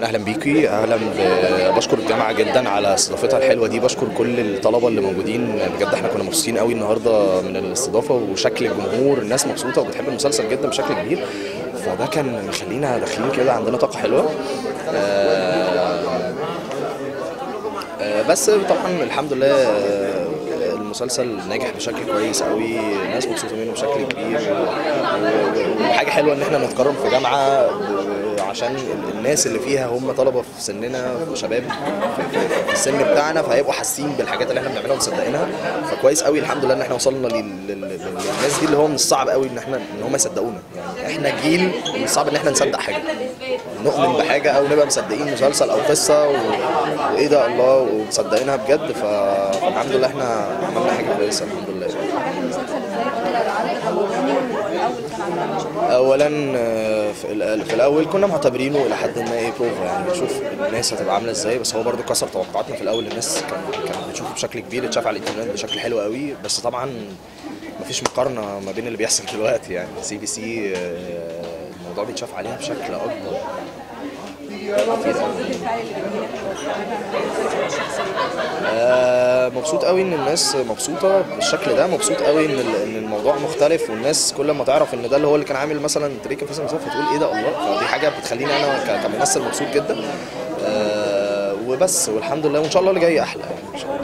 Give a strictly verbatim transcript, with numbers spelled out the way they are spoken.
اهلا اهلا بيكي، اهلا ب- بشكر الجامعه جدا على استضافتها الحلوه دي. بشكر كل الطلبه اللي موجودين، بجد احنا كنا مبسوطين قوي النهارده من الاستضافه وشكل الجمهور. الناس مبسوطه وبتحب المسلسل جدا بشكل كبير، فده كان مخلينا داخلين كده عندنا طاقه حلوه. آه، آه، بس طبعا الحمد لله آه، المسلسل ناجح بشكل كويس قوي، الناس مبسوطه منه بشكل كبير، و- و- وحاجه حلوه ان احنا نتكرم في جامعه ب- عشان الناس اللي فيها هم طلبه في سننا وشباب في, في, في السن بتاعنا، فهيبقوا حاسين بالحاجات اللي احنا بنعملها ومصدقينها. فكويس قوي الحمد لله ان احنا وصلنا لل- لل- للناس دي، اللي هو من الصعب قوي ان احنا ان هم يصدقونا. يعني احنا جيل من الصعب ان احنا نصدق حاجه، نؤمن بحاجه او نبقى مصدقين مسلسل او قصه و... وايه ده الله ومصدقينها بجد. ف... فالحمد لله احنا عملنا حاجه كويسه الحمد لله. نجاح المسلسل ازاي ولا عدد رمضاني والاول كان عندنا شغل؟ اولا آه، في الأ- في الاول كنا معتبرينه الى حد ما ايه بروفا، يعني بنشوف الناس هتبقى عامله ازاي، بس هو برضو كسر توقعاتنا. في الاول الناس كان كانت بتشوفه بشكل كبير، اتشاف على الانترنت بشكل حلو قوي، بس طبعا مفيش مقارنه ما بين اللي بيحصل دلوقتي. يعني سي بي سي الموضوع بيتشاف عليها بشكل اكبر. رد الفعل اللي بيجيلك المسلسل الشخصي؟ آه، مبسوط قوي ان الناس مبسوطه بالشكل ده، مبسوط قوي ان ال- ان الموضوع مختلف، والناس كل ما تعرف ان ده اللي هو اللي كان عامل مثلا تريكه في المسلسل فتقول ايه ده الله. فدي حاجه بتخليني انا ك- كممثل مبسوط جدا. آه، وبس والحمد لله، وان شاء الله اللي جاي احلى يعني ان شاء الله.